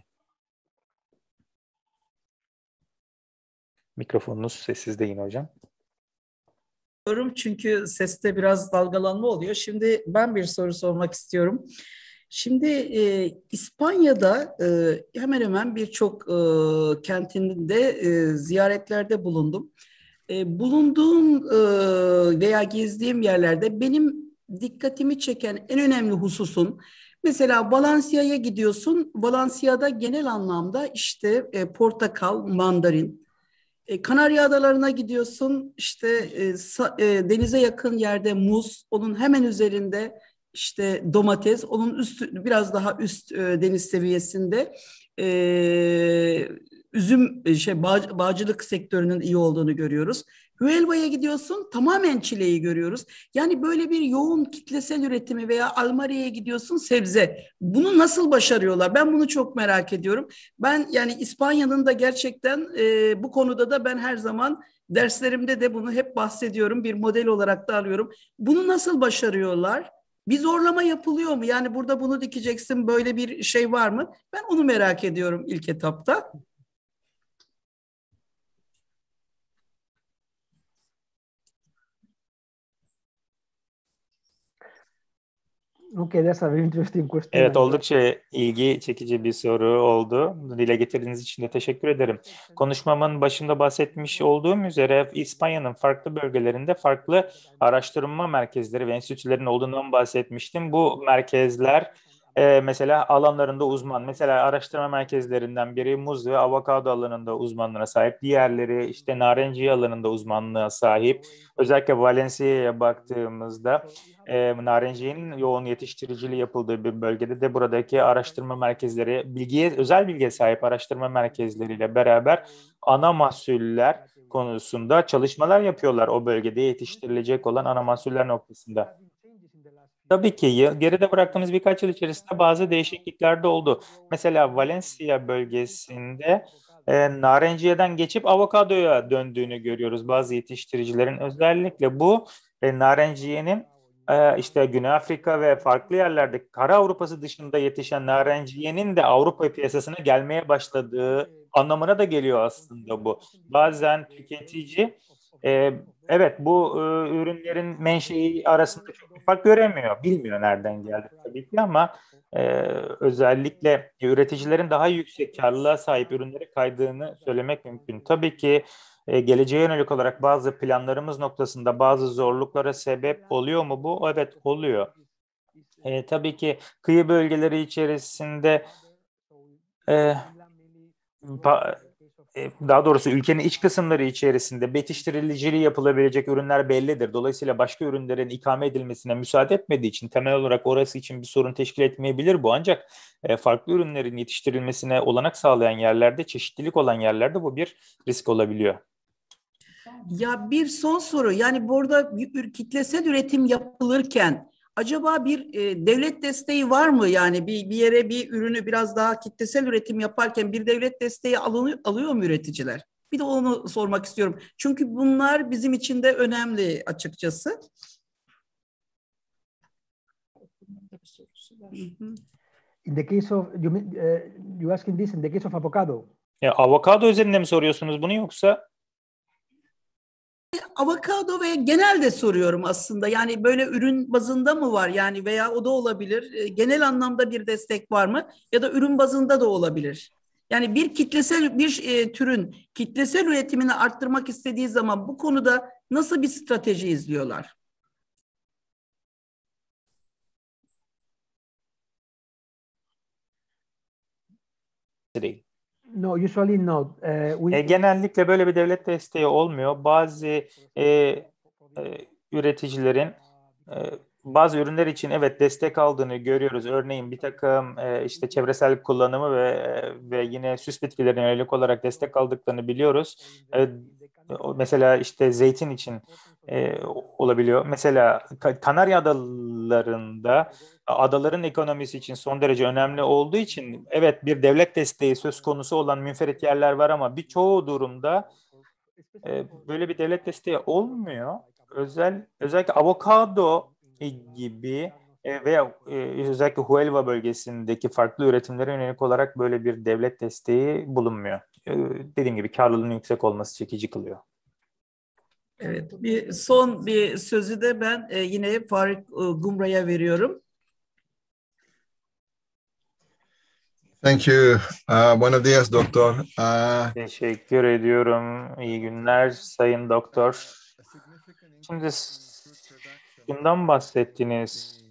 Mikrofonunuz sessizde yine hocam. Çünkü seste biraz dalgalanma oluyor. Şimdi ben bir soru sormak istiyorum. Şimdi İspanya'da hemen hemen birçok kentinde ziyaretlerde bulundum. Bulunduğum veya gezdiğim yerlerde benim dikkatimi çeken en önemli hususun mesela Valencia'ya gidiyorsun. Valencia'da genel anlamda işte portakal, mandarin. Kanarya Adaları'na gidiyorsun işte denize yakın yerde muz, onun hemen üzerinde işte domates, onun üstü biraz daha üst deniz seviyesinde üzüm bağcılık sektörünün iyi olduğunu görüyoruz. Huelva'ya gidiyorsun tamamen çileği görüyoruz. Yani böyle bir yoğun kitlesel üretimi veya Almaria'ya gidiyorsun sebze. Bunu nasıl başarıyorlar? Ben bunu çok merak ediyorum. Ben yani İspanya'nın da gerçekten bu konuda da ben her zaman derslerimde de bunu hep bahsediyorum. Bir model olarak da alıyorum. Bunu nasıl başarıyorlar? Bir zorlama yapılıyor mu? Yani burada bunu dikeceksin böyle bir şey var mı? Ben onu merak ediyorum ilk etapta. Okay, that's a very interesting question. Evet, oldukça ilgi çekici bir soru oldu. Dile getirdiğiniz için de teşekkür ederim. Konuşmamın başında bahsetmiş olduğum üzere İspanya'nın farklı bölgelerinde farklı araştırma merkezleri ve enstitülerin olduğundan bahsetmiştim. Bu merkezler mesela alanlarında uzman. Mesela araştırma merkezlerinden biri muz ve avokado alanında uzmanlığına sahip. Diğerleri işte narenciye alanında uzmanlığa sahip. Özellikle Valencia'ya baktığımızda narenciyenin yoğun yetiştiriciliği yapıldığı bir bölgede de buradaki araştırma merkezleri, özel bilgiye sahip araştırma merkezleriyle beraber ana mahsuller konusunda çalışmalar yapıyorlar o bölgede yetiştirilecek olan ana mahsuller noktasında. Tabii ki geride bıraktığımız birkaç yıl içerisinde bazı değişiklikler de oldu. Mesela Valencia bölgesinde narenciyeden geçip avokadoya döndüğünü görüyoruz bazı yetiştiricilerin. Özellikle bu narenciyenin işte Güney Afrika ve farklı yerlerde Kara Avrupası dışında yetişen narenciyenin de Avrupa piyasasına gelmeye başladığı anlamına da geliyor aslında bu. Bazen tüketici evet bu ürünlerin menşei arasında çok bir fark göremiyor. Bilmiyor nereden geldi tabii ki ama özellikle üreticilerin daha yüksek karlılığa sahip ürünlere kaydığını söylemek mümkün. Tabii ki geleceğe yönelik olarak bazı planlarımız noktasında bazı zorluklara sebep oluyor mu bu? Evet oluyor. Tabii ki kıyı bölgeleri içerisinde daha doğrusu ülkenin iç kısımları içerisinde yetiştiriciliği yapılabilecek ürünler bellidir. Dolayısıyla başka ürünlerin ikame edilmesine müsaade etmediği için temel olarak orası için bir sorun teşkil etmeyebilir bu. Ancak farklı ürünlerin yetiştirilmesine olanak sağlayan yerlerde, çeşitlilik olan yerlerde bu bir risk olabiliyor. Ya bir son soru. Yani burada bir kitlesel üretim yapılırken Acaba bir devlet desteği var mı? Yani bir yere bir ürünü biraz daha kitlesel üretim yaparken bir devlet desteği alıyor mu üreticiler? Bir de onu sormak istiyorum. Çünkü bunlar bizim için de önemli açıkçası. In the case of you asking this in the case of avocado. Ya, avokado üzerinde mi soruyorsunuz bunu yoksa? Avokado ve genelde soruyorum aslında. Yani böyle ürün bazında mı var? Yani veya o da olabilir. Genel anlamda bir destek var mı? Ya da ürün bazında da olabilir. Yani bir kitlesel türün kitlesel üretimini arttırmak istediği zaman bu konuda nasıl bir strateji izliyorlar? Değil. No, usually not. Genellikle böyle bir devlet desteği olmuyor. Üreticilerin bazı ürünler için evet destek aldığını görüyoruz. Örneğin bir takım işte çevresel kullanımı ve yine süs bitkilerine yönelik olarak destek aldıklarını biliyoruz. Mesela işte zeytin için olabiliyor. Mesela Kanarya Adaları'nda adaların ekonomisi için son derece önemli olduğu için evet bir devlet desteği söz konusu olan münferit yerler var ama birçoğu durumda böyle bir devlet desteği olmuyor. Özellikle avokado gibi veya özellikle Huelva bölgesindeki farklı üretimlere yönelik olarak böyle bir devlet desteği bulunmuyor. Dediğim gibi karlılığının yüksek olması çekici kılıyor. Evet, son bir sözü de ben yine Farik Gumra'ya veriyorum. Thank you. Buenos días, doctor. Teşekkür ediyorum. İyi günler Sayın Doktor. Şimdi bundan bahsettiniz.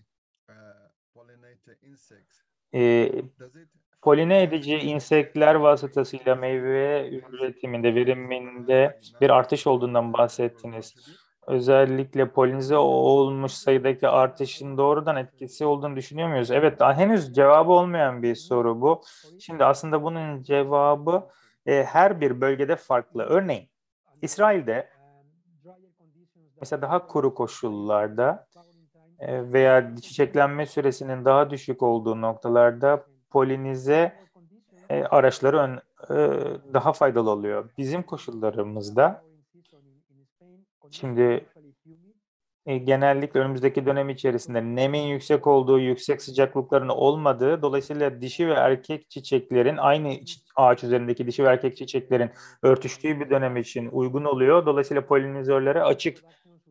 Poline edici insekler vasıtasıyla meyve üretiminde, veriminde bir artış olduğundan bahsettiniz. Özellikle polinize olmuş sayıdaki artışın doğrudan etkisi olduğunu düşünüyor muyuz? Evet, daha henüz cevabı olmayan bir soru bu. Şimdi aslında bunun cevabı her bir bölgede farklı. Örneğin İsrail'de mesela daha kuru koşullarda veya çiçeklenme süresinin daha düşük olduğu noktalarda polinize araçları daha faydalı oluyor. Bizim koşullarımızda şimdi genellikle önümüzdeki dönem içerisinde nemin yüksek olduğu, yüksek sıcaklıkların olmadığı, dolayısıyla dişi ve erkek çiçeklerin aynı ağaç üzerindeki dişi ve erkek çiçeklerin örtüştüğü bir dönem için uygun oluyor. Dolayısıyla polinizörlere açık.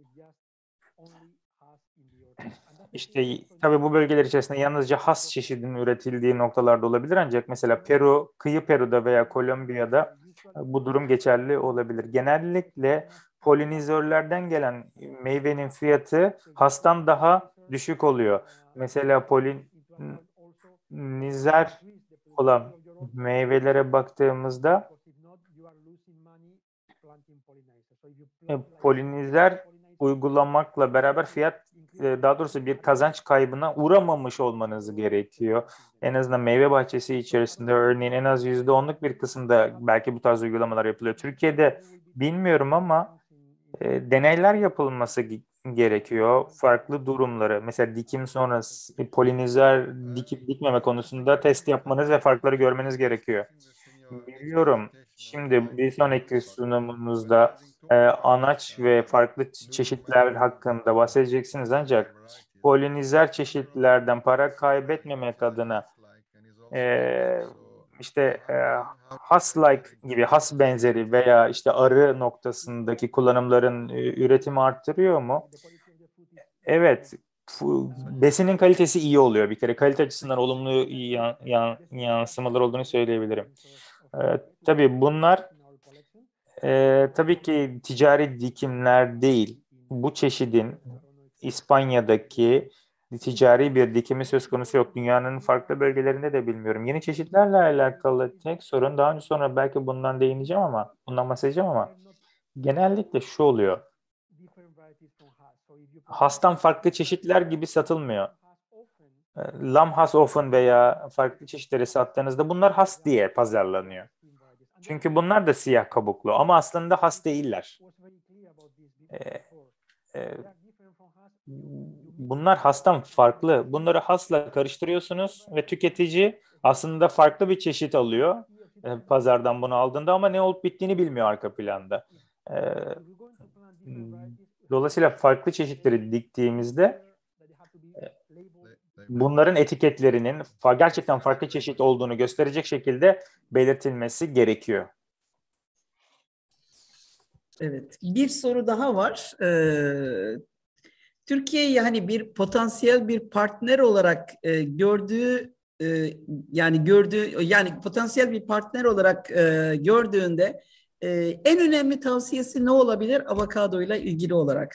İşte tabii bu bölgeler içerisinde yalnızca has çeşidin üretildiği noktalarda olabilir ancak mesela Peru, kıyı Peru'da veya Kolombiya'da bu durum geçerli olabilir. Genellikle polinizörlerden gelen meyvenin fiyatı hastan daha düşük oluyor. Mesela polinizer olan meyvelere baktığımızda polinizer uygulamakla beraber daha doğrusu bir kazanç kaybına uğramamış olmanız gerekiyor. En azından meyve bahçesi içerisinde örneğin en az %10'luk bir kısımda belki bu tarz uygulamalar yapılıyor. Türkiye'de bilmiyorum ama deneyler yapılması gerekiyor. Farklı durumları mesela dikim sonrası polinizer dikip dikmeme konusunda test yapmanız ve farkları görmeniz gerekiyor. Biliyorum. Şimdi bir sonraki sunumunuzda anaç ve farklı çeşitler hakkında bahsedeceksiniz ancak polinizer çeşitlerden para kaybetmemek adına işte has-like gibi has benzeri veya işte arı noktasındaki kullanımların üretimi arttırıyor mu? Evet. Besinin kalitesi iyi oluyor bir kere. Kalite açısından olumlu yansımalar olduğunu söyleyebilirim. Tabii bunlar tabii ki ticari dikimler değil. Bu çeşidin İspanya'daki ticari bir dikimi söz konusu yok. Dünyanın farklı bölgelerinde de bilmiyorum. Yeni çeşitlerle alakalı tek sorun daha önce sonra belki bundan bahsedeceğim ama genellikle şu oluyor. Hastan farklı çeşitler gibi satılmıyor. Lam has ofen veya farklı çeşitleri sattığınızda bunlar has diye pazarlanıyor. Çünkü bunlar da siyah kabuklu ama aslında has değiller. Bunlar hastan farklı. Bunları hasla karıştırıyorsunuz ve tüketici aslında farklı bir çeşit alıyor pazardan bunu aldığında ama ne olup bittiğini bilmiyor arka planda. E, Dolayısıyla farklı çeşitleri diktiğimizde bunların etiketlerinin gerçekten farklı çeşit olduğunu gösterecek şekilde belirtilmesi gerekiyor. Evet, bir soru daha var. Türkiye'yi hani bir potansiyel bir partner olarak yani potansiyel bir partner olarak gördüğünde en önemli tavsiyesi ne olabilir avokado ile ilgili olarak?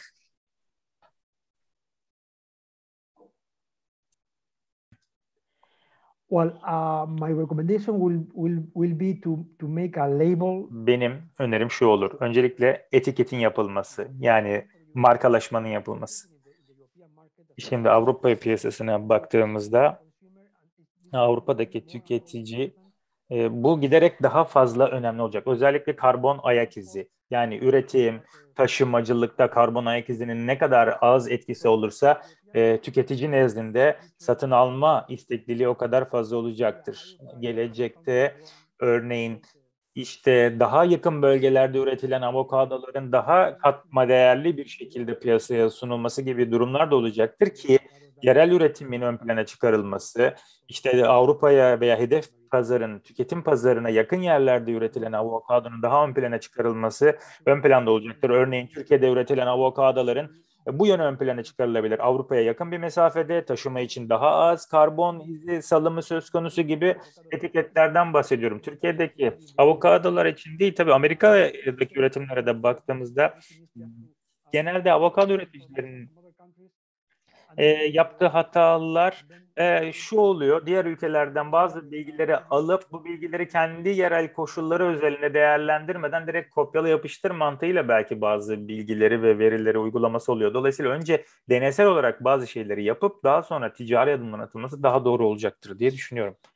Well, my recommendation will be to make a label. Benim önerim şu olur. Öncelikle etiketin yapılması, yani markalaşmanın yapılması. Şimdi Avrupa piyasasına baktığımızda Avrupa'daki tüketici bu giderek daha fazla önemli olacak. Özellikle karbon ayak izi. Yani üretim, taşımacılıkta karbon ayak izinin ne kadar az etkisi olursa tüketici nezdinde satın alma istekliliği o kadar fazla olacaktır. Gelecekte örneğin işte daha yakın bölgelerde üretilen avokadoların daha katma değerli bir şekilde piyasaya sunulması gibi durumlar da olacaktır ki yerel üretimin ön plana çıkarılması, işte Avrupa'ya veya hedef pazarın, tüketim pazarına yakın yerlerde üretilen avokadonun daha ön plana çıkarılması ön planda olacaktır. Örneğin Türkiye'de üretilen avokadoların bu yönü ön plana çıkarılabilir. Avrupa'ya yakın bir mesafede taşıma için daha az karbon izi salımı söz konusu gibi etiketlerden bahsediyorum. Türkiye'deki avokadolar için değil, tabii Amerika'daki üretimlere de baktığımızda genelde avokado üreticilerinin yaptığı hatalar şu oluyor. Diğer ülkelerden bazı bilgileri alıp bu bilgileri kendi yerel koşulları özelinde değerlendirmeden direkt kopyala yapıştır mantığıyla belki bazı bilgileri ve verileri uygulaması oluyor. Dolayısıyla önce deneysel olarak bazı şeyleri yapıp daha sonra ticari adımların atılması daha doğru olacaktır diye düşünüyorum.